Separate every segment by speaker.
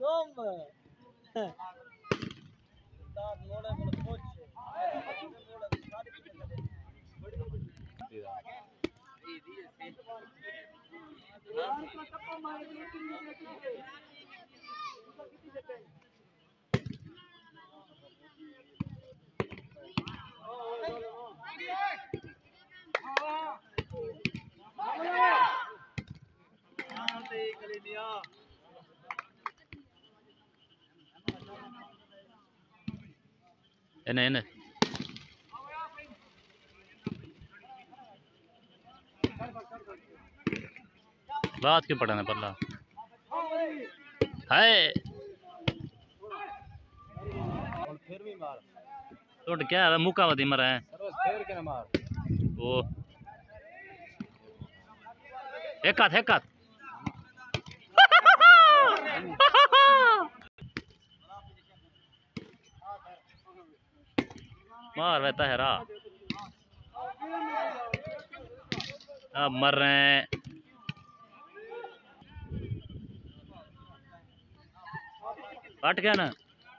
Speaker 1: انہیں بات کیوں پڑھانا پڑا ہے تو کیا ہے موقع ودی مرا ہے وہ ایک ہاتھ مار رہتا ہے راہ اب مر رہے ہیں کٹ گیا نا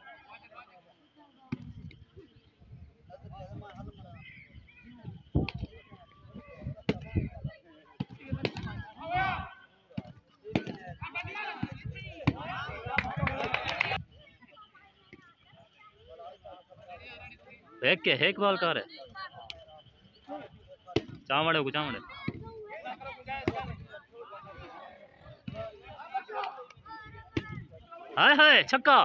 Speaker 1: ایک بال کار ہے چاوڑے کو چاوڑے ہائے ہائے چھکا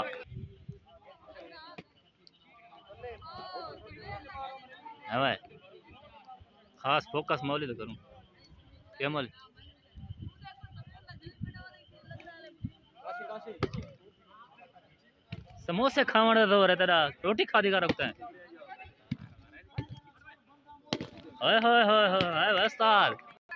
Speaker 1: خاص فوکس مولد کروں کیا مول سموسے کھاوڑے دور ہے تیرا روٹی کھا دی کا رکھتا ہے ہائے ہائے ہائے ہائے وستار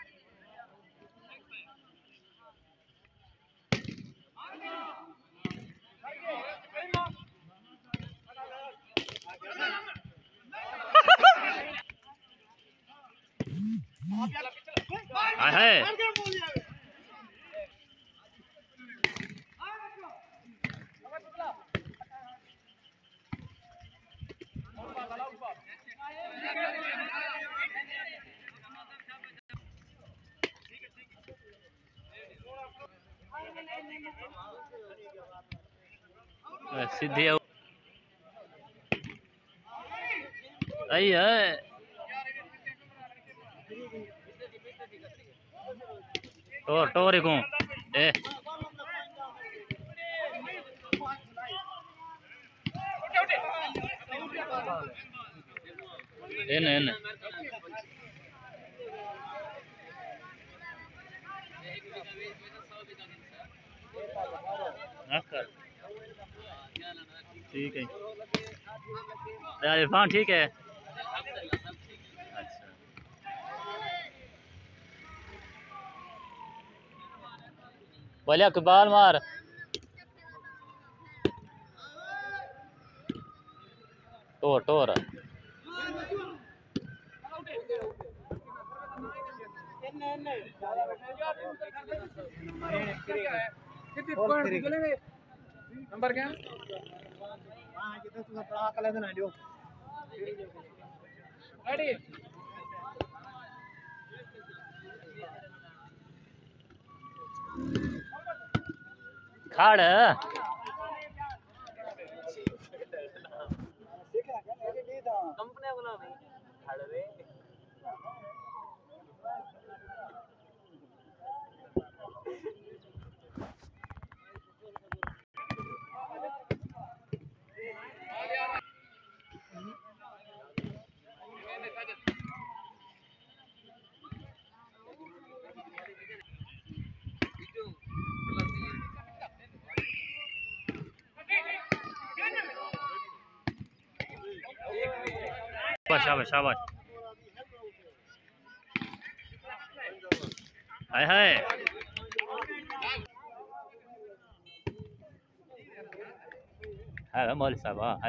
Speaker 1: ہائے سیدھی آئی ہے ٹور کو ٹھیک ہے عرفان ٹھیک ہے اچھا بولیا کبال مار ٹور
Speaker 2: نمبر کیا
Speaker 1: کھاڑ شاباش شاباش ہائے ہائے مول صاحب ہائے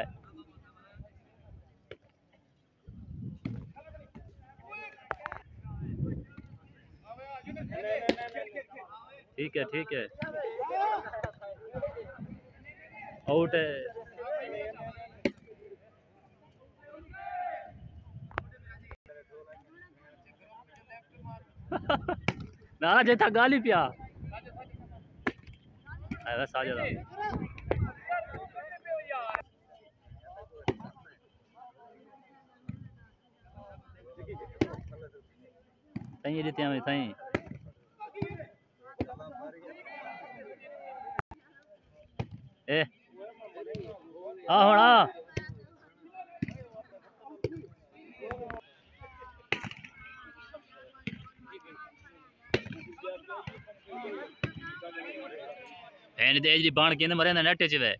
Speaker 1: ٹھیک ہے آؤٹ ہے نانا جیتا گالی پیا بس آ جاتا تھیں دیتے ہیں تھیں اے ہونا این دے جی بان کیندے مرے نیٹ وچ وے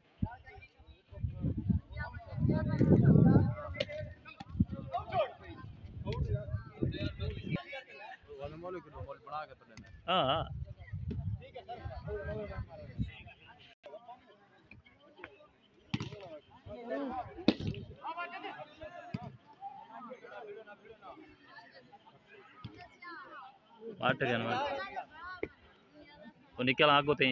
Speaker 1: ہاں اٹھ گیا نا وہ نکل آگو تے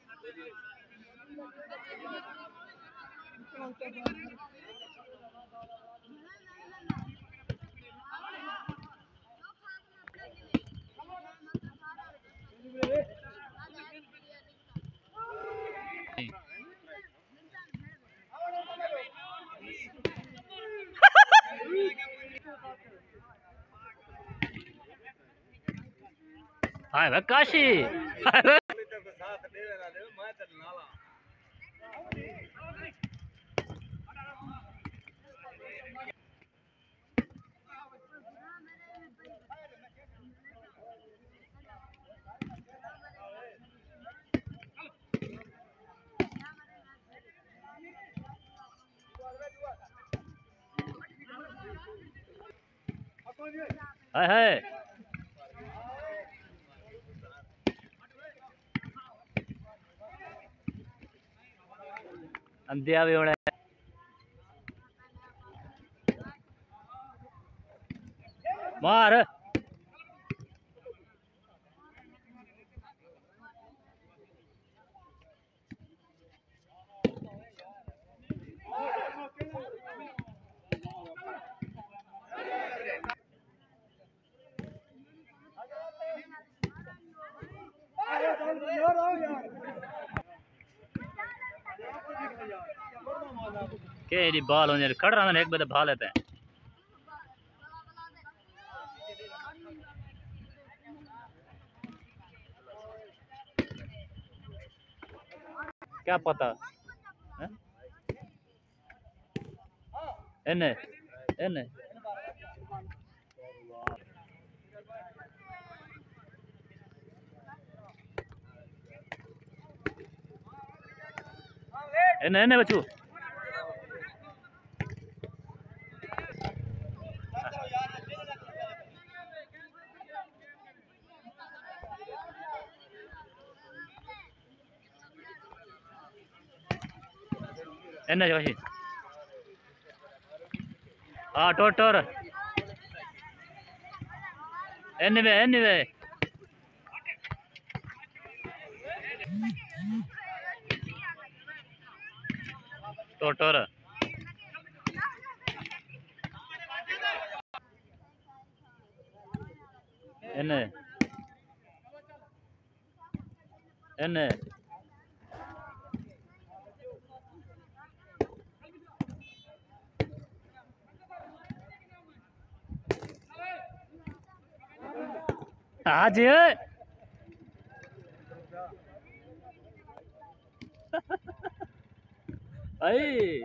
Speaker 1: ہائے بھائی کاشی ہائے ہائے اندیا بھی ہونا مار کہ جی بال ہونے کھڑ رہا ہے ایک بدے بھا لیتے ہیں کیا پتا اینے اینے اینے اینے بچو اینے جو ہاں ٹور ٹور اینے وے ٹور ٹور اینے اینے آج ائی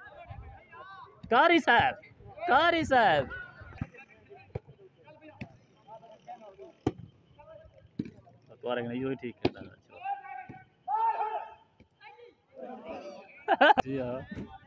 Speaker 1: کاری صاحب تمہارے نہیں ہوئی ٹھیک ہے جی ہاں